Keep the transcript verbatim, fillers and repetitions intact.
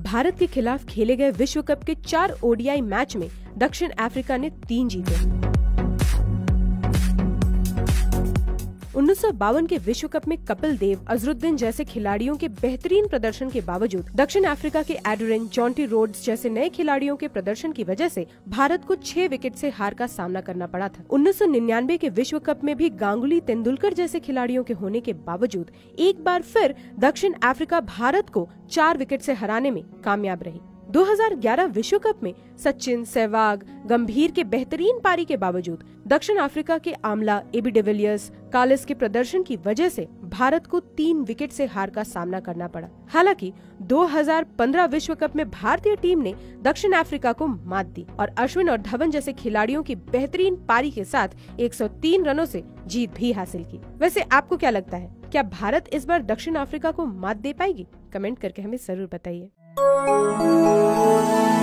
भारत के खिलाफ खेले गए विश्व कप के चार ओडीआई मैच में दक्षिण अफ्रीका ने तीन जीते। उन्नीस सौ बावन के विश्व कप में कपिल देव, अजरुद्दीन जैसे खिलाड़ियों के बेहतरीन प्रदर्शन के बावजूद दक्षिण अफ्रीका के एडरिन, जॉन्टी रोड्स जैसे नए खिलाड़ियों के प्रदर्शन की वजह से भारत को छह विकेट से हार का सामना करना पड़ा था। उन्नीस सौ निन्यानवे के विश्व कप में भी गांगुली, तेंदुलकर जैसे खिलाड़ियों के होने के बावजूद एक बार फिर दक्षिण अफ्रीका भारत को चार विकेट से हराने में कामयाब रही। दो हज़ार ग्यारह विश्व कप में सचिन, सहवाग, गंभीर के बेहतरीन पारी के बावजूद दक्षिण अफ्रीका के आमला, एबी डिविलियर्स, कालिस के प्रदर्शन की वजह से भारत को तीन विकेट से हार का सामना करना पड़ा। हालांकि दो हज़ार पंद्रह विश्व कप में भारतीय टीम ने दक्षिण अफ्रीका को मात दी और अश्विन और धवन जैसे खिलाड़ियों की बेहतरीन पारी के साथ एक सौ तीन रनों से जीत भी हासिल की। वैसे आपको क्या लगता है, क्या भारत इस बार दक्षिण अफ्रीका को मात दे पाएगी? कमेंट करके हमें जरूर बताइए।